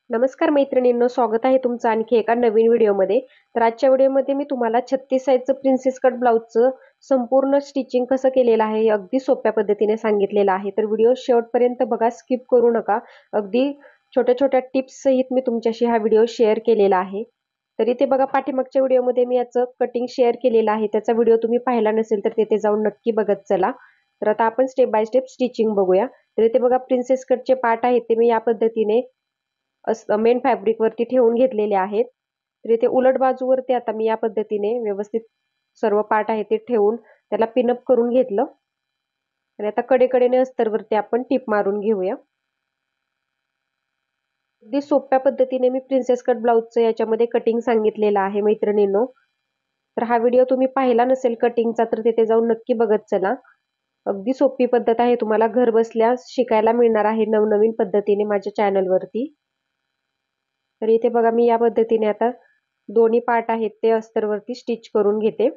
नमस्कार मैत्रिणींनो, स्वागत आहे तुमचं आणखी एका नवीन व्हिडिओमध्ये. तर आजच्या व्हिडिओमध्ये मी तुम्हाला 36 साइजचं प्रिन्सेस कट ब्लाउजचं संपूर्ण स्टिचिंग कसं केलेलं आहे हे अगदी सोप्या पद्धतीने सांगितलेलं आहे. तर व्हिडिओ शेवटपर्यंत बघा, स्किप करू नका. अगदी छोट्या छोट्या टिप्स सहित मी तुमच्याशी हा व्हिडिओ शेअर केलेला आहे. तर इथे बघा, पाठीमागच्या व्हिडिओमध्ये मी याचं कटिंग शेअर केलेलं आहे. त्याचा व्हिडिओ तुम्ही पाहिला नसेल तर तिथे जाऊन नक्की बघत चला. तर आता आपण स्टेप बाय स्टेप स्टिचिंग बघूया. तर इथे बघा, प्रिन्सेस कटचे पार्ट आहेत ते मी या पद्धतीने मेन फॅब्रिक वरती ठेवून घेतलेले आहेत. तर इथे उलट बाजूवरती आता मी या पद्धतीने व्यवस्थित सर्व पार्ट आहे ते ठेवून त्याला पिनअप करून घेतलं. आणि आता कडेकडेने अस्तरवरती आपण टिप मारून घेऊया. अगदी सोप्या पद्धतीने मी प्रिन्सेस कट ब्लाउजचं याच्यामध्ये कटिंग सांगितलेलं आहे मैत्रिणींनो. तर हा व्हिडिओ तुम्ही पाहिला नसेल कटिंगचा तर तिथे जाऊन नक्की बघत चला. अगदी सोपी पद्धत आहे, तुम्हाला घर बसल्या शिकायला मिळणार आहे नवनवीन पद्धतीने माझ्या चॅनलवरती. तर इथे बघा, मी या पद्धतीने आता दोन्ही पार्ट आहेत ते अस्तरवरती स्टिच करून घेते.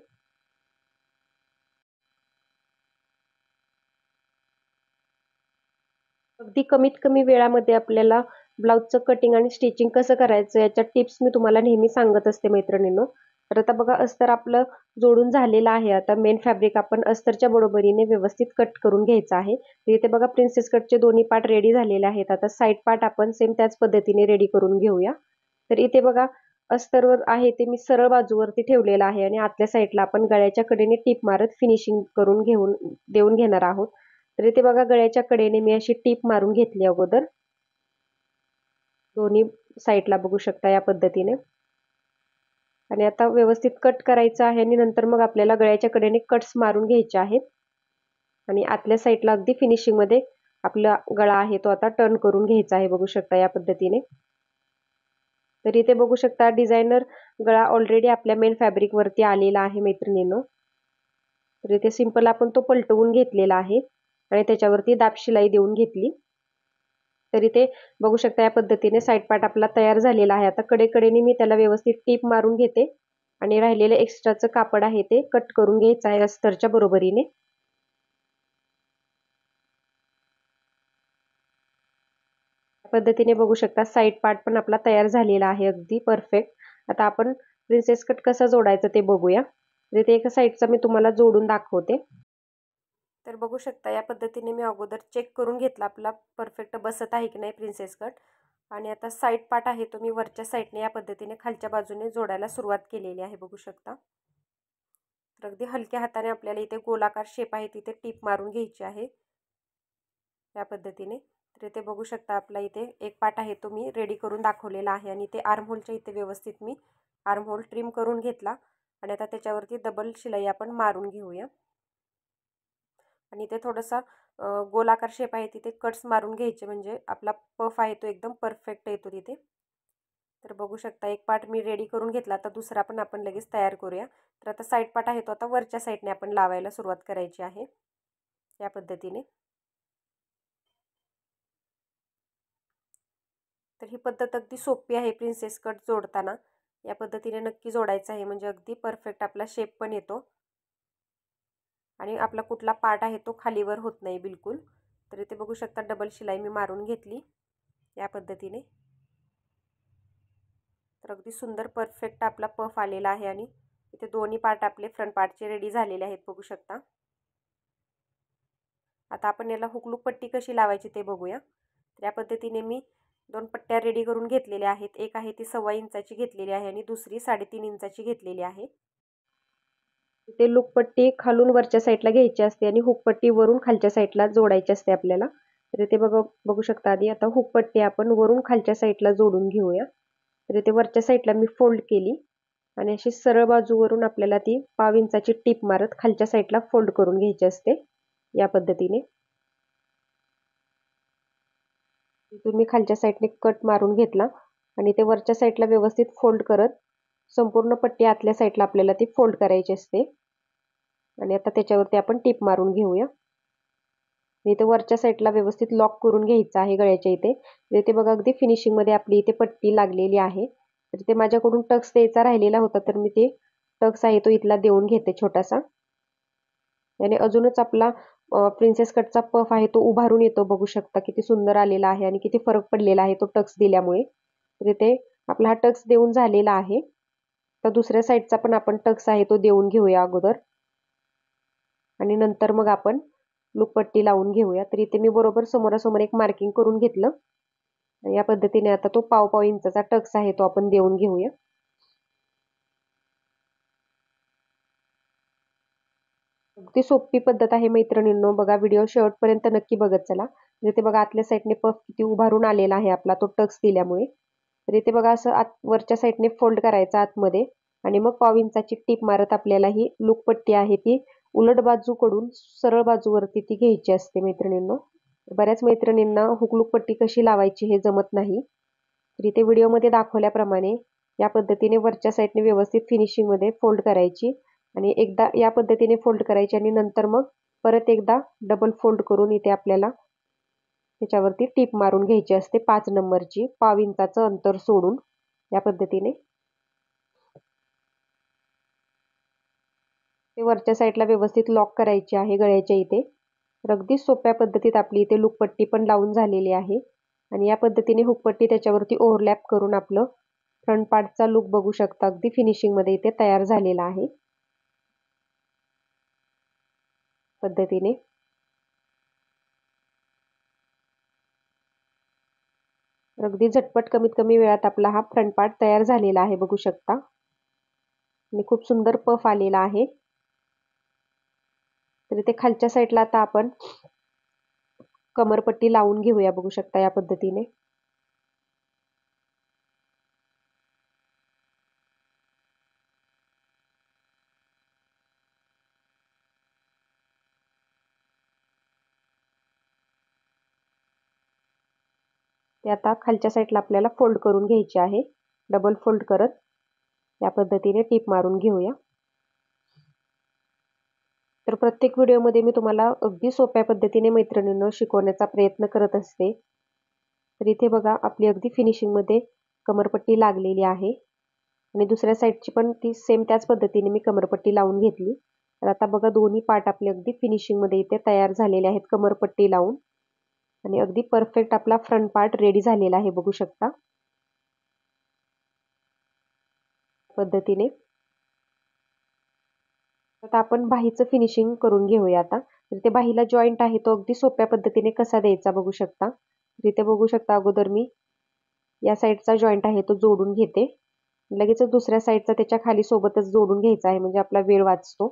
अगदी कमीत कमी वेळामध्ये आपल्याला ब्लाउजचं कटिंग आणि स्टिचिंग कसं करायचं याच्या टिप्स मी तुम्हाला नेहमी सांगत असते मैत्रिणींनो. तर आता बघा, अस्तर आपलं जोडून झालेलं आहे. आता मेन फॅब्रिक आपण अस्तरच्या बरोबरीने व्यवस्थित कट करून घ्यायचं आहे. तर इथे बघा, प्रिन्सेस कटचे दोन्ही पार्ट रेडी झालेले आहेत. आता साइड पार्ट आपण सेम त्याच पद्धतीने रेडी करून घेऊया. तर इथे बघा, अस्तरवर आहे ते मी सरळ बाजूवरती ठेवलेलं आहे आणि आतल्या साईडला आपण गळ्याच्या कडेने टीप मारत फिनिशिंग करून देऊन घेणार आहोत. तर इथे बघा, गळ्याच्या कडेने मी अशी टीप मारून घेतली अगोदर. दोन्ही साईडला बघू शकता या पद्धतीने. आणि आता व्यवस्थित कट करायचं आहे आणि नंतर मग आपल्याला गळ्याच्या कडेने कट्स मारून घ्यायचे आहेत. आणि आतल्या साईडला अगदी फिनिशिंग मध्ये आपला गळा आहे तो आता टर्न करून घ्यायचा आहे, बघू शकता या पद्धतीने. तर इथे बघू शकता, डिझायनर गळा ऑलरेडी आपल्या मेन फॅब्रिक वरती आलेला आहे मैत्रिणींनो. तर इथे सिंपल आपण तो पलटवून घेतलेला आहे आणि त्याच्यावरती दाब शिलाई देऊन घेतली. तर इथे बघू शकता या पद्धतीने साइड पार्ट आपला तयार झालेला आहे. आता कडेकडेने मी त्याला व्यवस्थित टीप मारून घेते आणि राहिलेले एक्स्ट्राचं कापड आहे ते कट करून घ्यायचं आहे अस्तरच्या बरोबरीने. पद्धतीने बघू शकता साइड पार्ट पण आपला तयार झालेला आहे, अगदी परफेक्ट. आता आपण प्रिन्सेस कट कसा जोडायचा ते बघूया. इथे एका साइडचा मी तुम्हाला जोडून दाखवते. तर बघू शकता या पद्धतीने मी अगोदर चेक करून घेतला आपला परफेक्ट बसत आहे की नाही प्रिन्सेस कट. आणि आता साइड पार्ट आहे तो मी वरच्या साइडने या पद्धतीने खालच्या बाजूने जोडायला सुरुवात केलेली आहे, बघू शकता. तर अगदी हलक्या हाताने आपल्याला इथे गोलाकार शेप आहे तिथे टीप मारून घ्यायची आहे या पद्धतीने. तर इथे बघू शकता आपला इथे एक पार्ट आहे तो मी रेडी करून दाखवलेला आहे आणि इथे आर्महोलच्या इथे व्यवस्थित मी आर्महोल ट्रिम करून घेतला. आणि आता त्याच्यावरती डबल शिलाई आपण मारून घेऊया. आणि इथे थोडासा गोलाकार शेप आहे तिथे कट्स मारून घ्यायचे, म्हणजे आपला पफ आहे तो एकदम परफेक्ट येतो तिथे. तर बघू शकता एक पार्ट मी रेडी करून घेतला, आता दुसरा पण आपण लगेच तयार करूया. तर आता साइड पार्ट आहे तो आता वरच्या साईडने आपण लावायला सुरुवात करायची आहे या पद्धतीने. तर ही पद्धत अगदी सोपी आहे प्रिन्सेस कट जोडताना. या पद्धतीने नक्की जोडायचं आहे, म्हणजे अगदी परफेक्ट आपला शेप पण येतो आणि आपला कुठला पार्ट आहे तो खालीवर होत नाही बिलकुल. तर इथे बघू शकता डबल शिलाई मी मारून घेतली या पद्धतीने. तर अगदी सुंदर परफेक्ट आपला पफ आलेला आहे आणि इथे दोन्ही पार्ट आपले फ्रंट पार्टचे रेडी झालेले आहेत, बघू शकता. आता आपण याला हुकलूक पट्टी कशी लावायची ते बघूया. तर या पद्धतीने मी दोन पट्ट्या रेडी करून घेतलेल्या आहेत. एक आहे ती 1.25 इंचाची घेतलेली आहे आणि दुसरी 3.5 इंचाची घेतलेली आहे. इथे लूकपट्टी खालून वरच्या साईडला घ्यायची असते आणि हुकपट्टी वरून खालच्या साईडला जोडायची असते आपल्याला. तर इथे बघू शकता, आधी आता हुकपट्टी आपण वरून खालच्या साईडला जोडून घेऊया. तर इथे वरच्या साईडला मी फोल्ड केली आणि अशी सरळ बाजूवरून आपल्याला ती 1.5 इंचाची टीप मारत खालच्या साईडला फोल्ड करून घ्यायची असते या पद्धतीने. तुम्ही खालच्या साईडने कट मारून घेतला आणि ते वरच्या साईडला व्यवस्थित फोल्ड करत संपूर्ण पट्टी आतल्या साईडला आपल्याला ती फोल्ड करायची असते. आणि आता त्याच्यावरती आपण टीप मारून घेऊया. इथे वरच्या साईडला व्यवस्थित लॉक करून घ्यायचं आहे गळ्याच्या इथे. इथे बघा, अगदी फिनिशिंग मध्ये आपली इथे पट्टी लागलेली आहे. तर ते माझ्याकडून टक्स द्यायचा राहिलेला होता, तर मी ते टक्स आहे तो इथला देऊन घेते छोटासा. आणि अजूनच आपला प्रिन्सेस कटचा पफ आहे तो उभारून येतो, बघू शकता किती सुंदर आलेला आहे आणि किती फरक पडलेला आहे तो टक्स दिल्यामुळे. तर इथे आपला हा टक्स देऊन झालेला आहे. तर दुसऱ्या साईडचा पण आपण टक्स आहे तो देऊन घेऊया अगोदर आणि नंतर मग आपण लूपपट्टी लावून घेऊया. तर इथे मी बरोबर समोरासमोर एक मार्किंग करून घेतलं. या पद्धतीने आता तो पाव इंचाचा टक्स आहे तो आपण देऊन घेऊया. अगदी सोपी पद्धत आहे मैत्रिणींनो. बघा व्हिडिओ शेवटपर्यंत नक्की बघत चला. इथे बघा आतल्या साईडने पफ किती उभारून आलेला आहे आपला तो टक्स दिल्यामुळे. तर इथे बघा असं वरच्या साईडने फोल्ड करायचा आतमध्ये आणि मग पाव इंचाची टीप मारत आपल्याला ही लूपपट्टी आहे ती उलट बाजूकडून सरळ बाजूवरती ती घ्यायची असते मैत्रिणींनो. बऱ्याच मैत्रिणींना हुक लूपपट्टी कशी लावायची हे जमत नाही. तर इथे व्हिडिओमध्ये दाखवल्याप्रमाणे या पद्धतीने वरच्या साईडने व्यवस्थित फिनिशिंगमध्ये फोल्ड करायची आणि एकदा या पद्धतीने फोल्ड करायची आणि नंतर मग परत एकदा डबल फोल्ड करून इथे आपल्याला त्याच्यावरती टीप मारून घ्यायची असते 5 नंबरची पाव इंचाचं अंतर सोडून या पद्धतीने. ते वरच्या साईडला व्यवस्थित लॉक करायची आहे गळ्याच्या इथे. तर अगदी सोप्या पद्धतीत आपली इथे लूपपट्टी पण लावून झालेली आहे आणि या पद्धतीने हुकपट्टी त्याच्यावरती ओव्हरलॅप करून आपलं फ्रंट पार्टचा लुक बघू शकता. अगदी फिनिशिंगमध्ये इथे तयार झालेला आहे पद्धतीने. अगदी झटपट कमीत कमी वेळात आपला हा फ्रंट पार्ट तयार झालेला आहे बघू शकता आणि खूप सुंदर पफ आलेला आहे. तर इथे खालच्या साईडला आता आपण कमरपट्टी लावून घेऊया बघू शकता या पद्धतीने. ते आता खालच्या साईडला आपल्याला फोल्ड करून घ्यायचे आहे. डबल फोल्ड करत या पद्धतीने टीप मारून घेऊया. तर प्रत्येक व्हिडिओमध्ये मी तुम्हाला अगदी सोप्या पद्धतीने मैत्रिणींनो शिकवण्याचा प्रयत्न करत असते. तर इथे बघा आपली अगदी फिनिशिंगमध्ये कमरपट्टी लागलेली आहे आणि दुसऱ्या साईडची पण ती सेम त्याच पद्धतीने मी कमरपट्टी लावून घेतली. तर आता बघा दोन्ही पार्ट आपले अगदी फिनिशिंगमध्ये इथे तयार झालेले आहेत कमरपट्टी लावून आणि अगदी परफेक्ट आपला फ्रंट पार्ट रेडी झालेला आहे बघू शकता पद्धतीने. आता आपण बाहीचं फिनिशिंग करून घेऊया आता. तर ते बाहीला जॉईंट आहे तो अगदी सोप्या पद्धतीने कसा द्यायचा बघू शकता. इथे बघू शकता अगोदर मी या साईडचा जॉईंट आहे तो जोडून घेते. लगेचच दुसऱ्या साईडचा त्याच्या खाली सोबतच जोडून घ्यायचा आहे म्हणजे आपला वेळ वाचतो.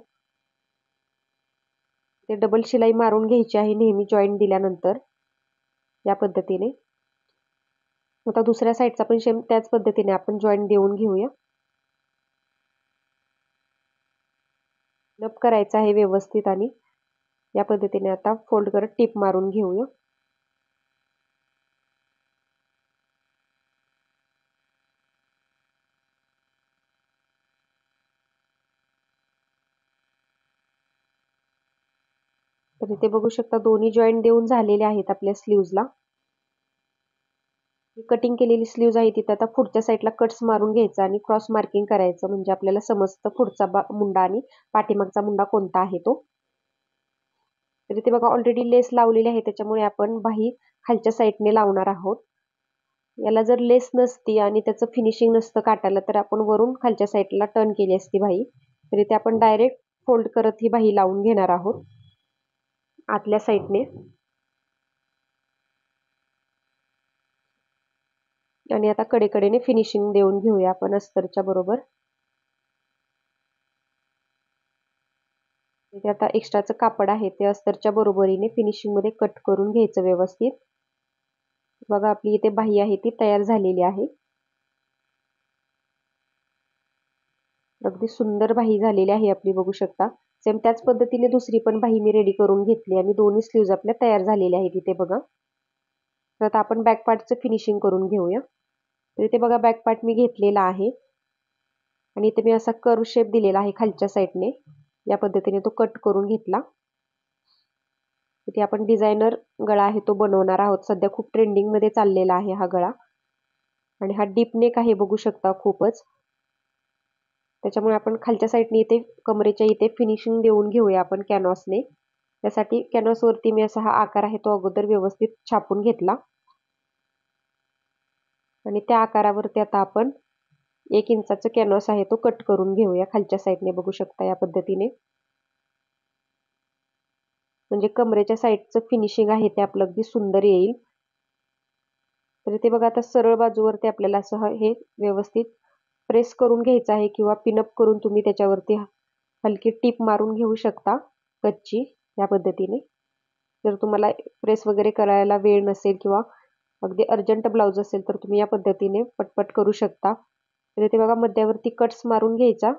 ते डबल शिलाई मारून घ्यायची आहे नेहमी जॉईंट दिल्यानंतर या पद्धतीने. आता दुसऱ्या साईडचा पण सेम त्याच पद्धतीने आपण जॉईंट देऊन घेऊया. लप करायचा आहे व्यवस्थित आणि या पद्धतीने आता फोल्ड करत टीप मारून घेऊया. तर इथे बघू शकता दोन्ही जॉईंट देऊन झालेले आहेत आपल्या स्लीव्जला. कटिंग केलेली स्लीव्ज आहे तिथे आता पुढच्या साईडला कट्स मारून घ्यायचा आणि क्रॉस मार्किंग करायचं म्हणजे आपल्याला समजतं पुढचा मुंडा आणि पाठीमागचा मुंडा कोणता आहे तो. तर इथे बघा ऑलरेडी लेस लावलेली आहे त्याच्यामुळे आपण बाही खालच्या साईडने लावणार आहोत. याला जर लेस नसती आणि त्याचं फिनिशिंग नसतं काटाला तर आपण वरून खालच्या साईडला टर्न केली असती बाही. तर इथे आपण डायरेक्ट फोल्ड करत ही बाही लावून घेणार आहोत आतल्या साईडने आणि आता कडेकडेने फिनिशिंग देऊन घेऊया आपण अस्तरच्या बरोबर. इथे आता एक्स्ट्राचं कापड आहे ते अस्तरच्या बरोबरीने फिनिशिंगमध्ये कट करून घ्यायचं व्यवस्थित. बघा आपली इथे बाही आहे ती तयार झालेली आहे. अगदी सुंदर बाही झालेली आहे आपली बघू शकता. सेम त्याच पद्धतीने दुसरी पण बाही मी रेडी करून घेतली आणि दोन्ही स्लीव्ज आपल्या तयार झालेल्या आहेत इथे बघा. तर आता आपण बॅक पार्टचं फिनिशिंग करून घेऊया. तर इथे बघा बॅक पार्ट मी घेतलेला आहे आणि इथे मी असा कर्व शेप दिलेला आहे खालच्या साईडने. या पद्धतीने तो कट करून घेतला. इथे आपण डिझायनर गळा आहे तो बनवणार आहोत. सध्या खूप ट्रेंडिंगमध्ये चाललेला आहे हा गळा आणि हा डीप नेक आहे बघू शकता खूपच. त्याच्यामुळे आपण खालच्या साईडने इथे कमरेच्या इथे फिनिशिंग देऊन घेऊया आपण कॅनव्हासने. त्यासाठी कॅनव्हासवरती मी असा हा आकार आहे तो अगोदर व्यवस्थित छापून घेतला. आणि त्या आकारावरती आता आपण 1 इंचाचा कॅनव्हास आहे तो कट करून घेऊया खालच्या साईडने. बघू शकता या पद्धतीने. म्हणजे कमरेच्या साईडचं फिनिशिंग आहे ते आपलं अगदी सुंदर येईल. तर इथे बघा आता सरळ बाजूवरती आपल्याला असं हे व्यवस्थित प्रेस करून घ्यायचं आहे किंवा पिनअप करून तुम्ही त्याच्यावरती हलकी टीप मारून घेऊ शकता कच्ची या पद्धतीने. जर तुम्हाला प्रेस वगैरे करायला वेळ नसेल किंवा अगदी अर्जंट ब्लाऊज असेल तर तुम्ही या पद्धतीने पटपट करू शकता. तर इथे बघा मध्यावरती कट्स मारून घ्यायचा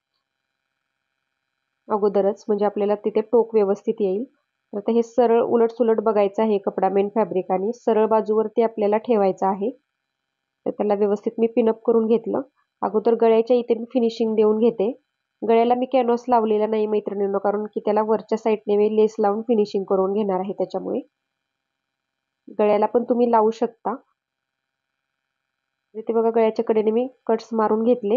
अगोदरच, म्हणजे आपल्याला तिथे टोक व्यवस्थित येईल. आता हे सरळ उलट-सुलट बघायचं आहे कपडा मेन फॅब्रिक आणि सरळ बाजूवरती आपल्याला ठेवायचं आहे. तर त्याला व्यवस्थित मी पिनअप करून घेतलं. अगोदर गळ्याच्या इथे मी फिनिशिंग देऊन घेते. गळ्याला मी कॅनव्हास लावलेला नाही मैत्रिणींनो, कारण की त्याला वरच्या साईडने मी लेस लावून फिनिशिंग करून घेणार आहे त्याच्यामुळे. गळ्याला पण तुम्ही लावू शकता. इथे बघा गळ्याच्या कडेने मी कट्स मारून घेतले.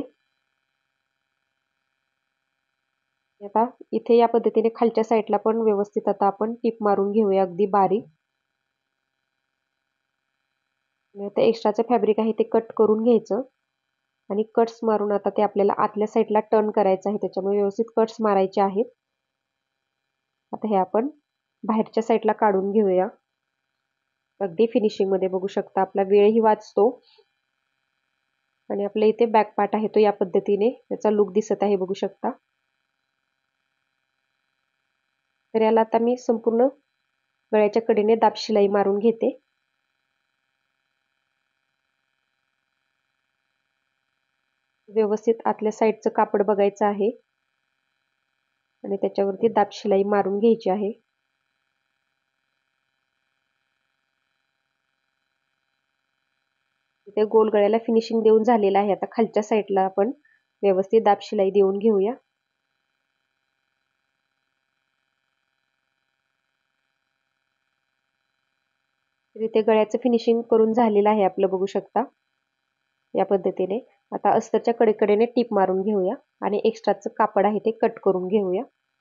आता इथे या पद्धतीने खालच्या साईडला पण व्यवस्थित आता आपण टीप मारून घेऊया अगदी बारीक. आता एक्स्ट्राचं फॅब्रिक आहे ते कट करून घ्यायचं आणि कट्स मारून आता ते आपल्याला आतल्या साईडला टर्न करायचं आहे, त्याच्यामुळे व्यवस्थित कट्स मारायचे आहेत. आता हे आपण बाहेरच्या साईडला काढून घेऊया. अगदी फिनिशिंग मध्ये बघू शकता आपला वेळही वाचतो आणि आपल्या इथे बॅक पार्ट आहे तो या पद्धतीने त्याचा लुक दिसत आहे बघू शकता. तर याला आता मी संपूर्ण गळ्याच्या कडेने दाब शिलाई मारून घेते. व्यवस्थित आतल्या साईडचं कापड बघायचं आहे आणि त्याच्यावरती दाब शिलाई मारून घ्यायची आहे. इथे गोल गळ्याला फिनिशिंग देऊन झालेलं आहे. आता खालच्या साईडला आपण व्यवस्थित दाब शिलाई देऊन घेऊया. तर इथे गळ्याचं फिनिशिंग करून झालेलं आहे आपलं बघू शकता या पद्धतीने. आता अस्तरच्या कडेकडेने टीप मारून घेऊया आणि एक्स्ट्राचं कापड आहे ते कट करून घेऊया.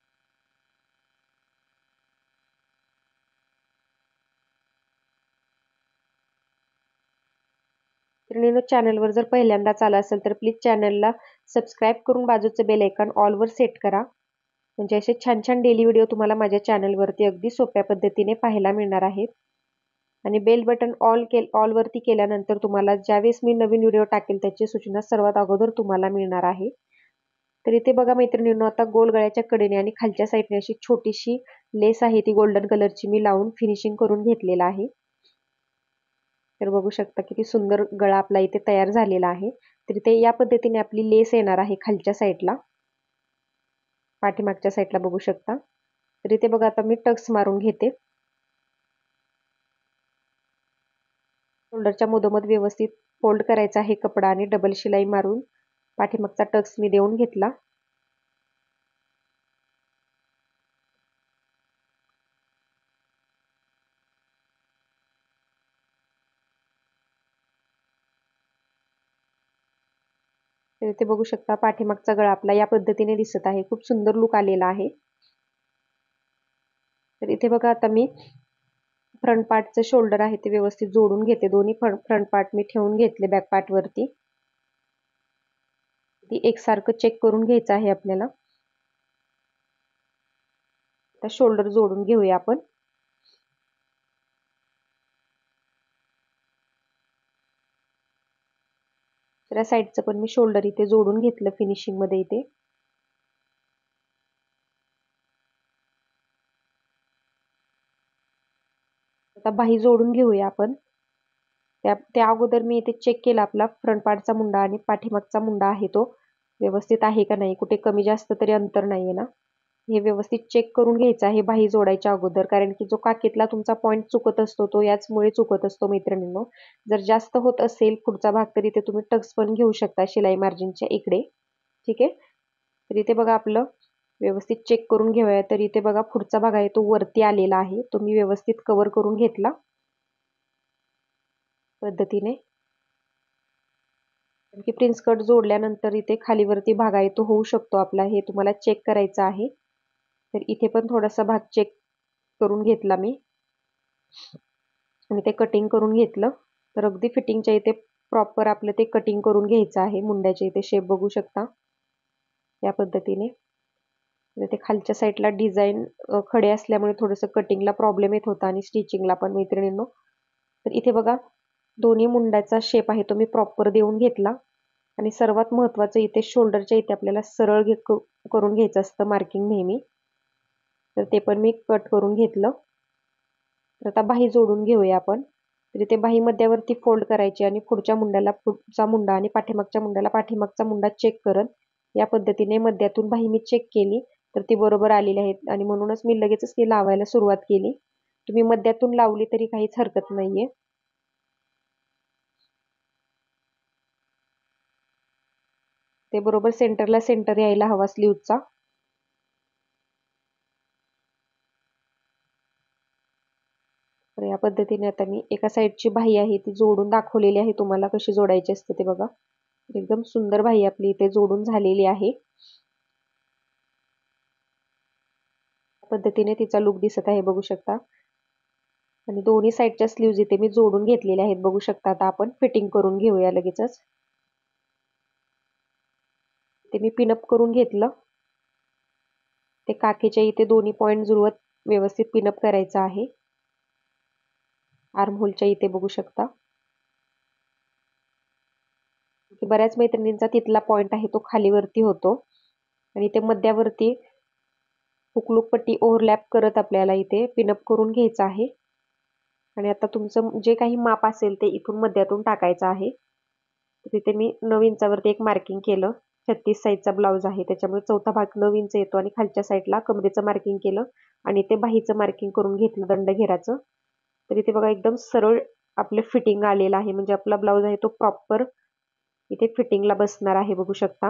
तर चॅनलवर जर पहिल्यांदाच आला असेल तर प्लीज चॅनलला सबस्क्राईब करून बाजूचं बेल आयकॉन ऑलवर सेट करा. म्हणजे असे छान छान डेली व्हिडिओ तुम्हाला माझ्या चॅनलवरती अगदी सोप्या पद्धतीने पाहायला मिळणार आहेत. आणि बेल बटन ऑलवरती केल्यानंतर तुम्हाला ज्यावेळेस मी नवीन व्हिडिओ टाकेल त्याची सूचना सर्वात अगोदर तुम्हाला मिळणार आहे. तर इथे बघा मैत्रिणींनो, आता गोल गळ्याच्या कडेने आणि खालच्या साईडने अशी छोटीशी लेस आहे ती गोल्डन कलरची मी लावून फिनिशिंग करून घेतलेला आहे. तर बघू शकता किती सुंदर गळा आपला इथे तयार झालेला आहे. तर इथे या पद्धतीने आपली लेस येणार आहे खालच्या साईडला, पाठीमागच्या साईडला बघू शकता. तर इथे बघा आता मी टक्स मारून घेते. शोल्डरच्या मधोमध व्यवस्थित फोल्ड करायचा आहे कपडा आणि डबल शिलाई मारून पाठीमागचा टक्स मी देऊन घेतला. तर इथे बघू शकता पाठीमागचा गळा आपला या पद्धतीने दिसत आहे. खूप सुंदर लुक आलेला आहे. तर इथे बघा आता मी फ्रंट पार्टचं शोल्डर आहे ते व्यवस्थित जोडून घेते. दोन्ही फ्रंट पार्ट मी ठेवून घेतले बॅक पार्ट वरती. ती एकसारखं चेक करून घ्यायचं आहे आपल्याला. आता शोल्डर जोडून घेऊया आपण. दुसऱ्या साईडचं पण मी शोल्डर इथे जोडून घेतलं फिनिशिंग मध्ये इथे. आता बाही जोडून घेऊया आपण. त्या अगोदर मी इथे चेक केला आपला फ्रंट पार्टचा मुंडा आणि पाठीमागचा मुंडा आहे तो व्यवस्थित आहे का नाही, कुठे कमी जास्त तरी अंतर नाहीये ना, हे व्यवस्थित चेक करून घ्यायचं आहे बाही जोडायच्या अगोदर. कारण की जो काकीतला तुमचा पॉईंट चुकत असतो तो याचमुळे चुकत असतो मैत्रिणींनो. जर जास्त होत असेल पुढचा भाग तर इथे तुम्ही टक्स पण घेऊ शकता शिलाई मार्जिनच्या इकडे. ठीक आहे. तर इथे बघा आपलं व्यवस्थित चेक करून घेऊया. तर इथे बघा पुढचा भाग आहे तो वरती आलेला आहे, तो मी व्यवस्थित कव्हर करून घेतला पद्धतीने. की प्रिन्स कट जोडल्यानंतर इथे खालीवरती भाग आहे तो होऊ शकतो आपला, हे तुम्हाला चेक करायचं आहे. तर इथे पण थोडासा भाग चेक करून घेतला मी आणि ते कटिंग करून घेतलं. तर अगदी फिटिंगच्या इथे प्रॉपर आपलं ते कटिंग करून घ्यायचं आहे. मुंड्याचे इथे शेप बघू शकता या पद्धतीने. ते खालच्या साईडला डिझाईन खडे असल्यामुळे थोडंसं कटिंगला प्रॉब्लेम येत होता आणि स्टिचिंगला पण मैत्रिणींनो. तर इथे बघा दोन्ही मुंड्याचा शेप आहे तो मी प्रॉपर देऊन घेतला आणि सर्वात महत्त्वाचं इथे शोल्डरच्या इथे आपल्याला सरळ करून घ्यायचं असतं मार्किंग नेहमी. तर ते पण मी कट करून घेतलं. तर आता बाही जोडून घेऊया आपण. तर इथे बाही मध्यावरती फोल्ड करायची आणि पुढच्या मुंड्याला पुढचा मुंडा आणि पाठीमागच्या मुंड्याला पाठीमागचा मुंडा चेक करत या पद्धतीने मध्यातून बाही मी चेक केली तर ती बरोबर आलेली आहे आणि म्हणूनच मी लगेचच ती लावायला सुरुवात केली. तुम्ही मध्यातून लावली तरी काहीच हरकत नाहीये. ते बरोबर सेंटरला सेंटर यायला हवा स्लीवचा. तर या पद्धतीने आता मी एका साईडची बाही आहे ती जोडून दाखवलेली आहे तुम्हाला कशी जोडायची असते ते बघा. एकदम सुंदर बाही आपली इथे जोडून झालेली आहे. पद्धतीने तिचा लुक दिसत आहे बघू शकता आणि दोन्ही साईडच्या स्लीव्ज इथे मी जोडून घेतलेल्या आहेत बघू शकता. आता आपण फिटिंग करून घेऊया लगेचच. ते मी पिनअप करून घेतलं. ते काखेच्या इथे दोन्ही पॉइंट जुळवत व्यवस्थित पिनअप करायचं आहे. आर्म होलच्या इथे बघू शकता. बऱ्याच मैत्रिणींचा तिथला पॉइंट आहे तो खालीवरती होतो आणि ते मध्यावरती हुकलूक पट्टी ओव्हरलॅप करत आपल्याला इथे पिनअप करून घ्यायचं आहे. आणि आता तुमचं जे काही माप असेल ते इथून मध्यातून टाकायचं आहे. तिथे मी 9 इंचावरती एक मार्किंग केलं. 36 साईजचा ब्लाऊज आहे त्याच्यामुळे चौथा भाग 9 इंच येतो आणि खालच्या साईडला कमरेचं मार्किंग केलं आणि ते बाहीचं मार्किंग करून घेतलं दंडघेराचं. तर इथे बघा एकदम सरळ आपलं फिटिंग आलेलं आहे म्हणजे आपला ब्लाऊज आहे तो प्रॉपर इथे फिटिंगला बसणार आहे बघू शकता.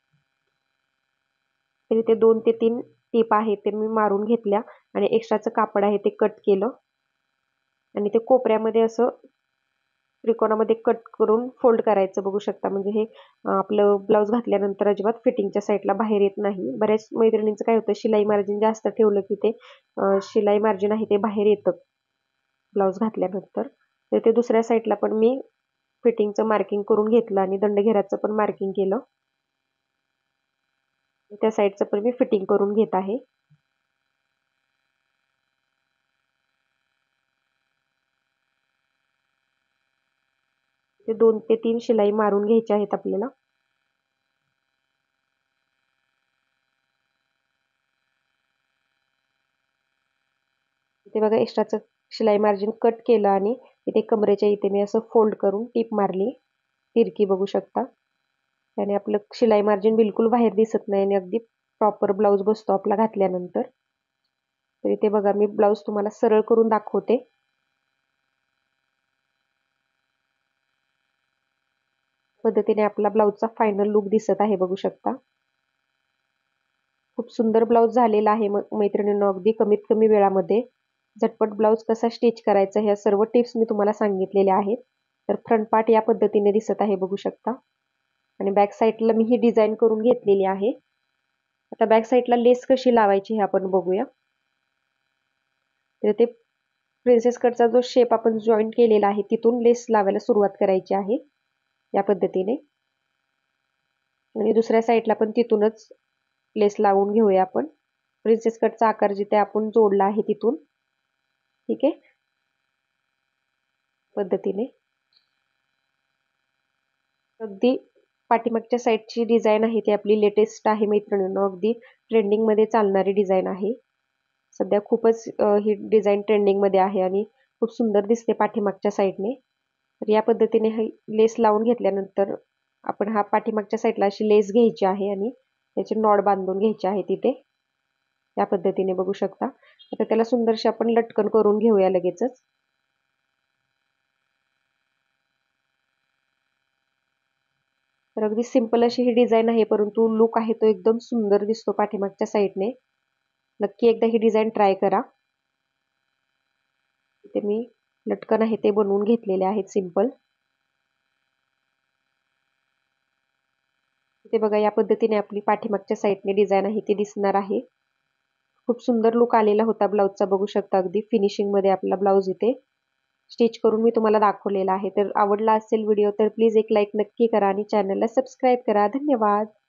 तर इथे 2 ते 3 टीप आहे ते मी मारून घेतल्या आणि एक्स्ट्राचं कापड आहे ते कट केलं आणि ते कोपऱ्यामध्ये असं त्रिकोणामध्ये कट करून फोल्ड करायचं बघू शकता. म्हणजे हे आपलं ब्लाऊज घातल्यानंतर अजिबात फिटिंगच्या साईडला बाहेर येत नाही. बऱ्याच मैत्रिणींचं काय होतं शिलाई मार्जिन जास्त ठेवलं की ते शिलाई मार्जिन आहे ते बाहेर येतं ब्लाऊज घातल्यानंतर. तर ते दुसऱ्या साईडला पण मी फिटिंगचं मार्किंग करून घेतलं आणि दंडघेराचं पण मार्किंग केलं. त्या साईडचं पण मी फिटिंग करून घेत आहे. ते 2 ते 3 शिलाई मारून घ्यायच्या आहेत आपल्याला. इथे बघा एक्स्ट्राचं शिलाई मार्जिन कट केलं आणि इथे कमरेच्या इथे मी असं फोल्ड करून टीप मारली. तिरकी बघू शकता. त्याने आपलं शिलाई मार्जिन बिलकुल बाहेर दिसत नाही आणि अगदी प्रॉपर ब्लाऊज बसतो आपला घातल्यानंतर. तर इथे बघा मी ब्लाऊज तुम्हाला सरळ करून दाखवते. पद्धतीने आपला ब्लाऊजचा फायनल लुक दिसत आहे बघू शकता. खूप सुंदर ब्लाऊज झालेला आहे मैत्रिणींनो. अगदी कमीत कमी वेळामध्ये झटपट ब्लाऊज कसा स्टिच करायचा ह्या सर्व टिप्स मी तुम्हाला सांगितलेल्या आहेत. तर फ्रंट पार्ट या पद्धतीने दिसत आहे बघू शकता आणि बॅक साईडला मी ही डिझाईन करून घेतलेली आहे. आता बॅक साईडला लेस कशी लावायची हे आपण बघूया. तर ते प्रिन्सेस कटचा जो शेप आपण जॉईंट केलेला आहे तिथून लेस लावायला सुरुवात करायची आहे या पद्धतीने आणि दुसऱ्या साईडला पण तिथूनच लेस लावून घेऊया आपण. प्रिन्सेस कटचा आकार जिथे आपण जोडला आहे तिथून. ठीक आहे पद्धतीने अगदी पाठीमागच्या साईडची डिझाईन आहे ती आपली लेटेस्ट आहे मैत्रिणींनो. अगदी ट्रेंडिंगमध्ये चालणारी डिझाईन आहे. सध्या खूपच ही डिझाईन ट्रेंडिंगमध्ये आहे आणि खूप सुंदर दिसते पाठीमागच्या साईडने. तर या पद्धतीने ही लेस लावून घेतल्यानंतर आपण हा पाठीमागच्या साईडला अशी लेस घ्यायची आहे आणि त्याचे नॉड बांधून घ्यायचे आहे तिथे या पद्धतीने बघू शकता. आता त्याला सुंदरशी आपण लटकन करून घेऊया लगेचच. तर अगदी सिंपल अशी ही डिझाईन आहे परंतु लुक आहे तो एकदम सुंदर दिसतो पाठीमागच्या साईडने. नक्की एकदा ही डिझाईन ट्राय करा. इथे मी लटकन आहे ते बनवून घेतलेले आहेत सिंपल. इथे बघा या पद्धतीने आपली पाठीमागच्या साईडने डिझाईन आहे ती दिसणार आहे. खूप सुंदर लुक आलेला होता ब्लाऊजचा बघू शकता. अगदी फिनिशिंग मध्ये आपला ब्लाऊज इथे स्टिच करून मी तुम्हाला दाखवलेला आहे. तर आवडला असेल व्हिडिओ तर प्लीज एक लाईक नक्की करा आणि चॅनलला सबस्क्राईब करा. धन्यवाद.